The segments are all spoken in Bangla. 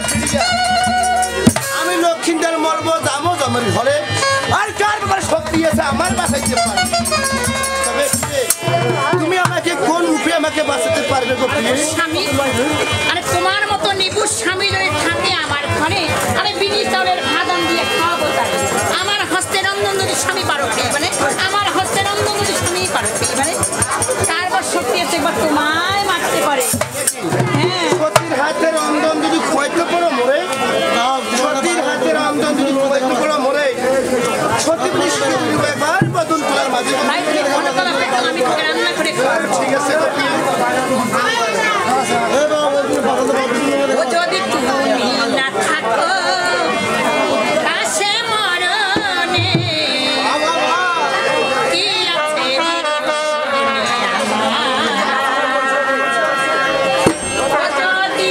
আমি লক্ষ্মীদের মরবো যাবো জমের ঘরে আর কার ব্যাপারে শক্তি আছে আমার বাঁচাইতে পারে তবে তুমি আমাকে কোন রূপে আমাকে বাঁচাতে পারবে গো স্বামী আরে তোমার মতো নিপুষ স্বামী যদি থাকে আমার ঘরে আমি বিনি চাউলের ভাদন দিয়ে খাওয়াবো তাকে আমার হস্তের রন্ধন যদি স্বামী পারো মানে আমার হস্তের রন্ধন যদি স্বামী পারো মানে কারবার শক্তি আছে একবার তোমায় মারতে পারে হ্যাঁ সতীর হাতের রন্ধন যদি খোয়াইতে পারো মরে সতীর হাতের রন্ধন যদি খোয়াইতে পারো মরে সতী বলি একবার বদল তোলার মাঝে আমি তোকে রান্না করে খাওয়াবো ঠিক আছে যদি তুমি না থাকো কাছে মরণে কি আছে যদি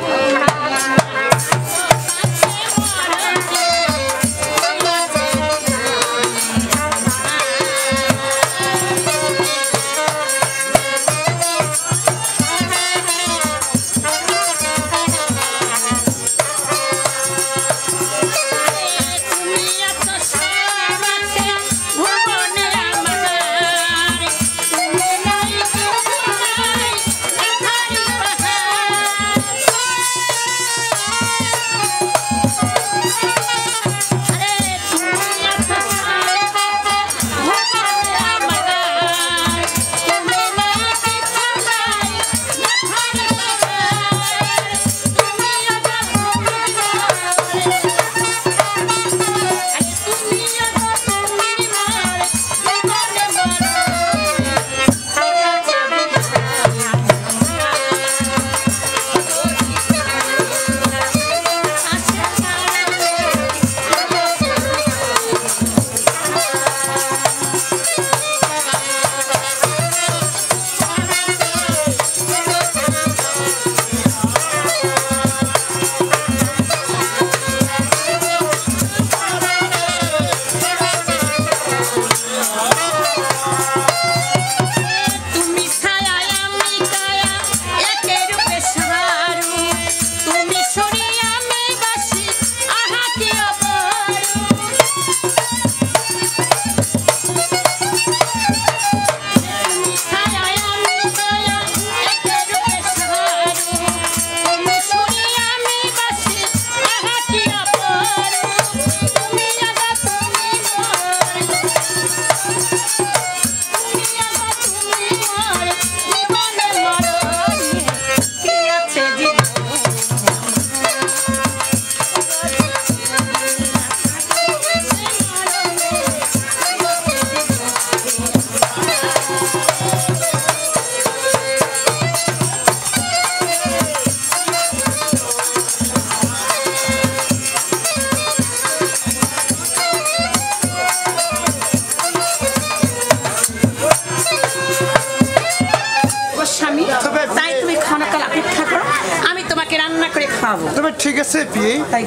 তবে ঠিক আছে পিয়ে তাই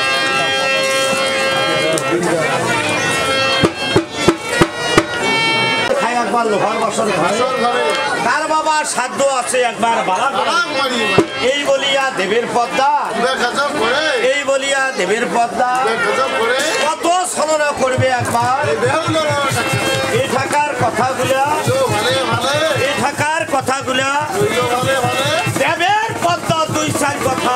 একবার লোহার বাসর তার বাবার সাধ্য আছে একবার এই বলিয়া দেবের পদ্মা এই বলিয়া দেবের পদ্মা কত ছলনা করবে একবার এই থাকার কথাগুলা এই থাকার কথাগুলা দেবের পদ্মা দুই চার কথা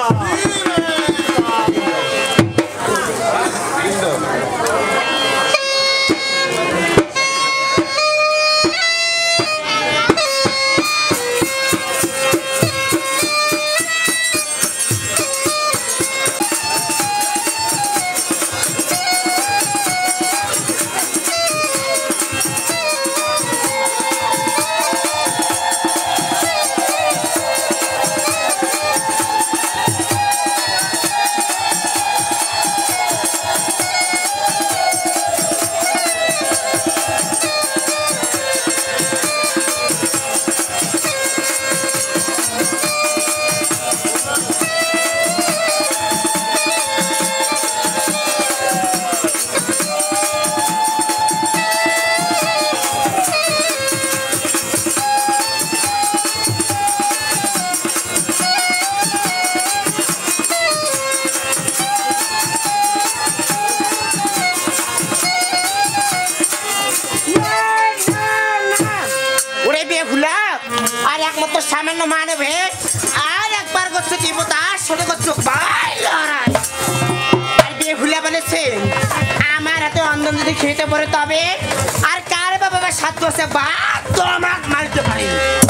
সামান্য মানবে আর একবার করছো দিব তার সাথে করছো ভাই লড়াই আর বিয়ে ভুলে বলেছেন আমার হাতে অন্ধন যদি খেতে পারে তবে আর কার বাবা সাত বছর বা তোমাক মারতে পারে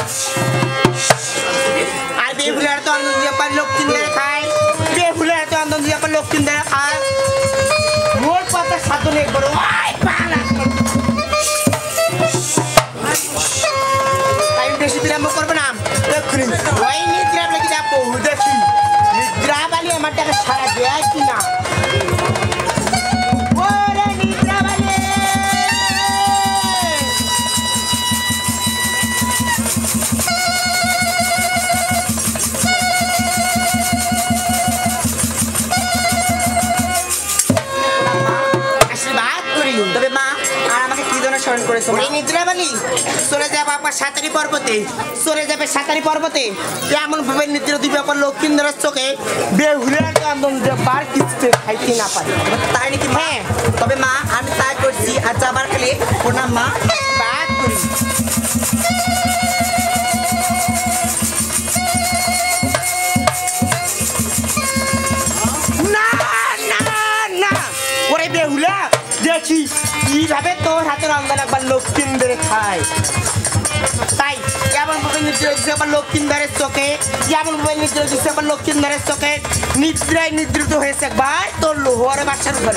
আর বিয়ে ভুলে তো অন্ধন দিয়ে লোক কিনতে খায় বিয়ে ভুলে তো অন্ধন দিয়ে লোক কিনতে খায় মোর পাতা সাত নেই করো বেশি বিলম্ব করবো না এক্ষুনি ওই নিদ্রা বলে কিনা বহু দেখি নিদ্রা বালি আমার টাকা সারা দেয় কিনা ওরে নিদ্রা বালি আশীর্বাদ করি তবে মা আর আমাকে কি জন্য স্মরণ করেছো ওই নিদ্রা বালি চলে যাবে আপনার সাঁতারি পর্বতে চলে যাবে সাঁতারি পর্বতে এমন ভাবে নিদ্রা দিবে আপনার লক্ষ্মীন্দরের চোখে বেহুলার আন্দোলন বার কিছুতে খাইতে না পারে তাই নাকি হ্যাঁ তবে মা আমি তাই করছি আর যাবার খালি প্রণাম মা বাদ করি না না না ওরে বেহুলা দেখি কিভাবে তোর হাতের অঙ্গন একবার লক্ষ্মীন্দরে খায় তাই এমন ভাবে নিদ্রা দিচ্ছে আবার লক্ষ্মীন্দরের চোখে এমন ভাবে নিদ্রা দিচ্ছে আবার লক্ষ্মীন্দরের চোখে নিদ্রায় নিদ্রিত হয়েছে একবার তোর লোহর বাসার ঘরে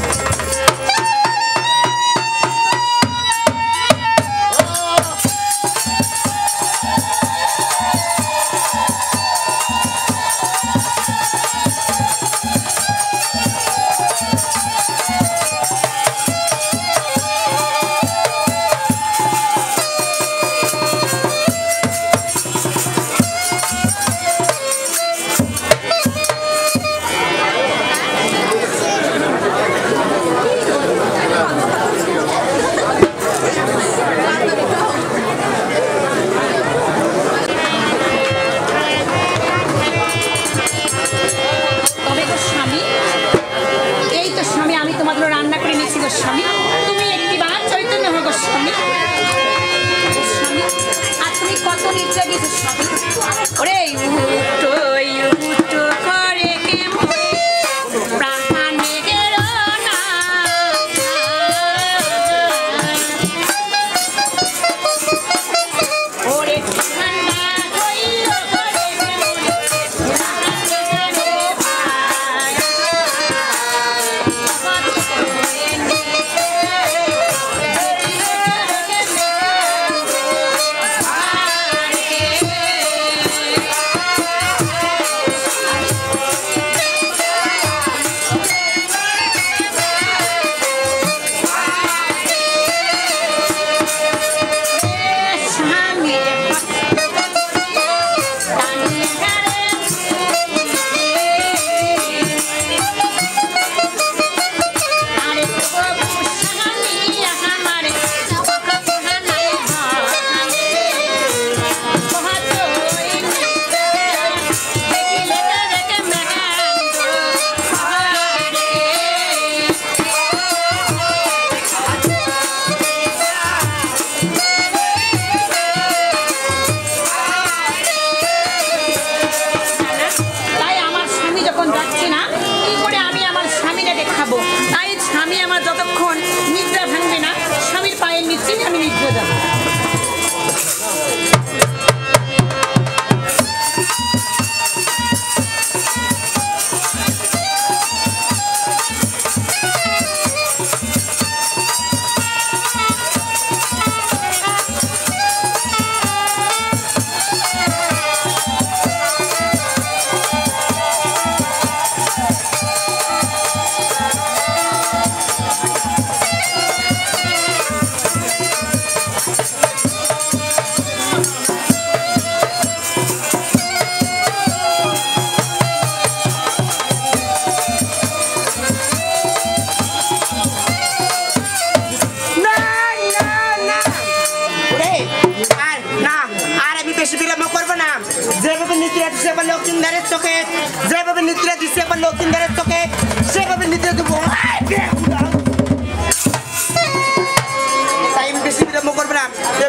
লক্ষ্মীন্দরের চোখে যেভাবে নিদ্রা দিচ্ছে আবার লক্ষ্মীন্দরের চোখে সেভাবে নিদ্রা দেবো তাই বেশি বিলম্ব করবে না এক্ষুনি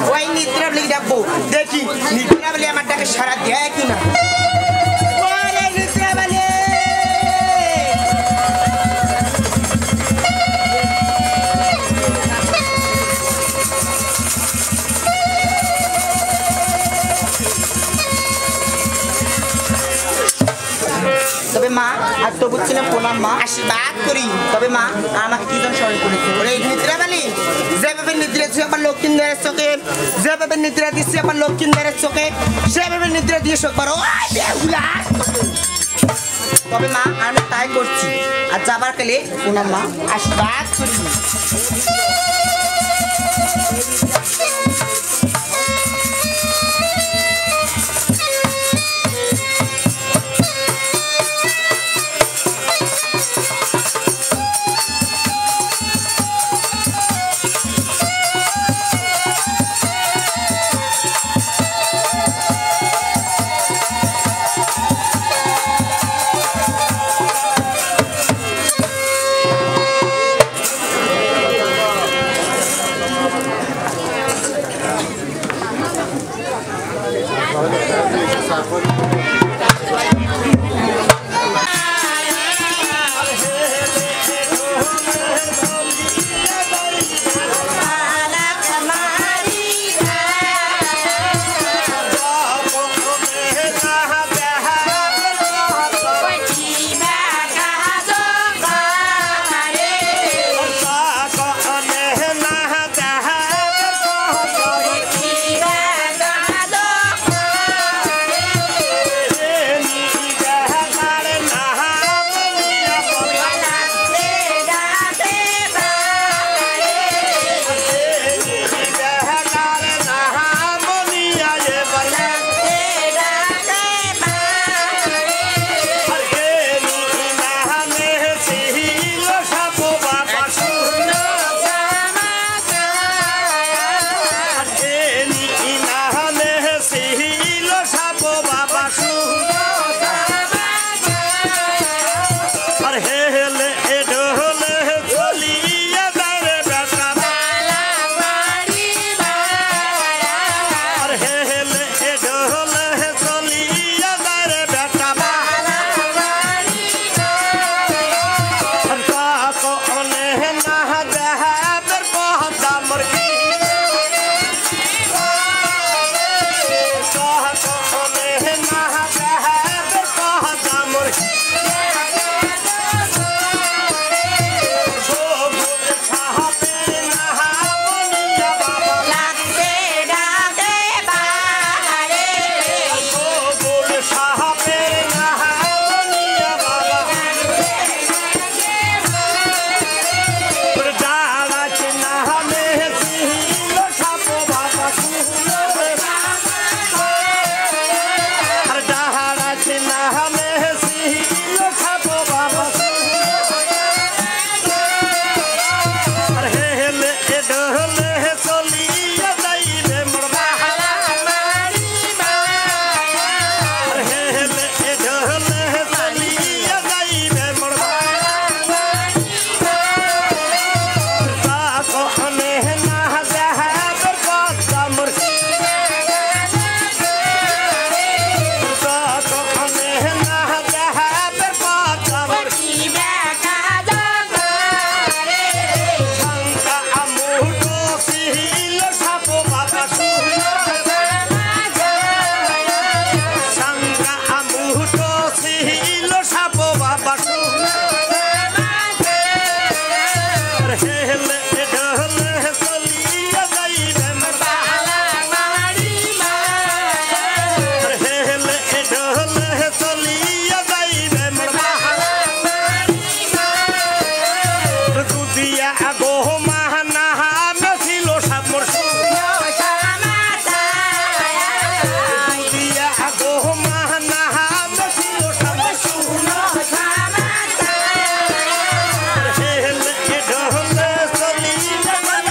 ওই নিদ্রা বলি ডাকবো দেখি নিদ্রা বলি আমার ডাকে সারা দেয় কিনা ওরে নিদ্রা বলি তবে মা আর তো বুঝছিলাম প্রণাম মা আশীর্বাদ করি তবে মা আমাকে কি জন স্মরণ করেছে ওরে নিদ্রা বলি যেভাবে নিদ্রা দিচ্ছে আমার লক্ষ্মীন্দারের চোখে যেভাবে নিদ্রা দিচ্ছে আমার লক্ষ্মীন্দারের চোখে সেভাবে নিদ্রা দিয়ে সকবার তবে মা আমি তাই করছি আর যাবার কালে প্রণাম মা আশীর্বাদ করি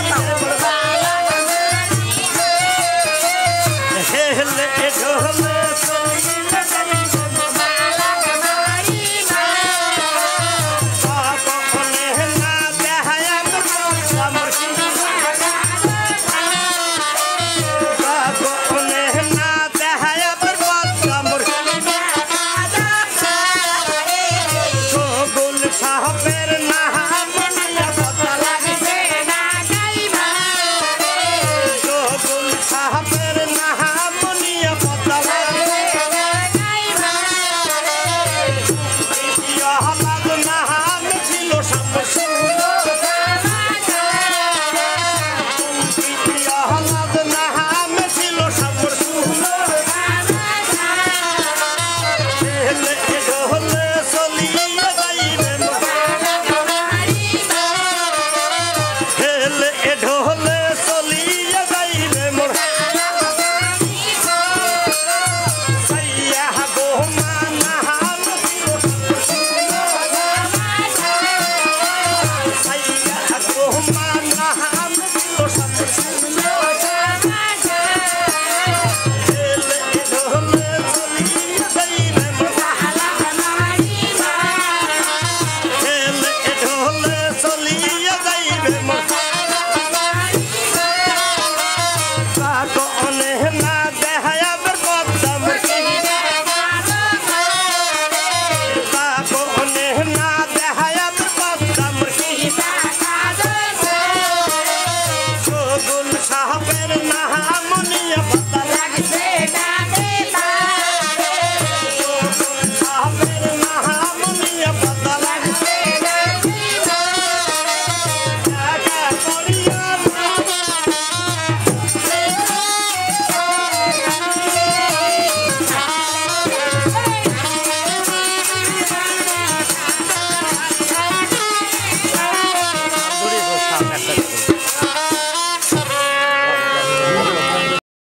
হেলে ঢোলে